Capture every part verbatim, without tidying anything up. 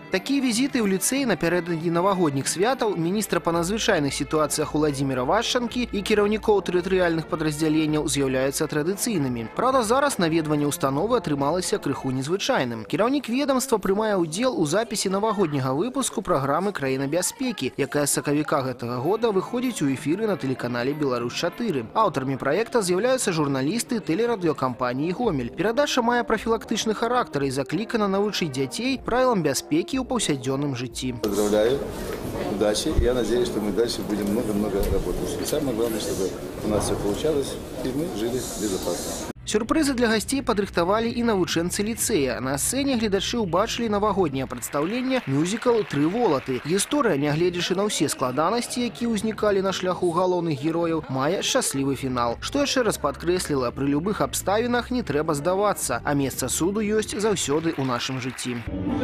Такие визиты ў ліцэй напярэдадні навагодніх святаў міністра па надзвычайных сітуацыях Уладзіміра Вашчанкі і кіраўнікоў тэрытарыяльных падраздзяленняў з'яўляюцца традыцыйнымі. Праўда, зараз наведванне установы атрымалася крыху незвычайным. Кіраўнік ведомства прымае ўдзел у запісе навагодняга выпуску праграмы «Краіна бяспекі», якая з сакавіка гэтага года выходзіць у эфіры на тэлеканале «Беларусь чатыры». Аўтарамі праекта з'яўляюцца журналісты тэлерадыёкампаніі «Гомель». Перадача мае прафілактычны характар і заклікана навучыць дзяцей правілам бяспекі в повседневном житии. Поздравляю, удачи. Я надеюсь, что мы дальше будем много-много работать. И самое главное, чтобы у нас все получалось, и мы жили безопасно. Сюрпризы для гостей падрыхтавалі і навучэнцы ліцэя. На сцэне гледачы ўбачылі навагодняе прадстаўленне мюзікл «Тры волаты». Гісторыя, нягледзячы на ўсе складанасці, якія ўзнікалі на шляху галоўных герояў, мае шчаслівы фінал. Што яшчэ раз падкрэсліла, пры любых абставінах не трэба здавацца, а месца суду ёсць заўсёды ў нашым жыцці.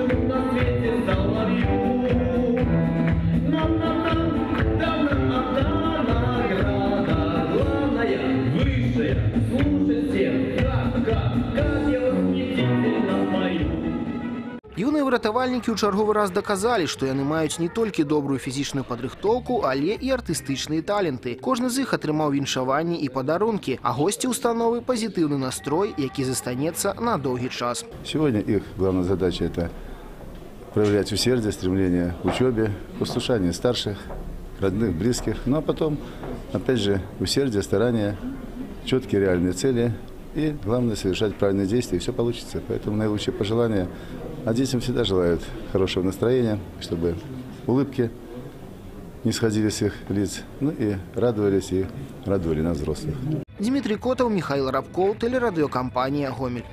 Юныя выратавальнікі ў чарговы раз даказалі, што яны маюць не толькі добрую фізічную падрыхтоўку, але і артыстычныя таленты. Кожны з іх атрымаў віншаванні і падарункі, а госці установы пазітыўны настрой, які застанецца на доўгі час. Сегодня их главная задача – это проявлять усердие, стремление к учебе, послушание старших, родных, близких. Ну а потом, опять же, усердие, старание, четкие реальные цели и, главное, совершать правильные действия, и все получится. Поэтому наилучшие пожелания. А детям всегда желают хорошего настроения, чтобы улыбки не сходили с их лиц, ну и радовались и радовали нас, взрослых. Дмитрий Котов, Михаил Рабков, телерадиокомпания «Гомель».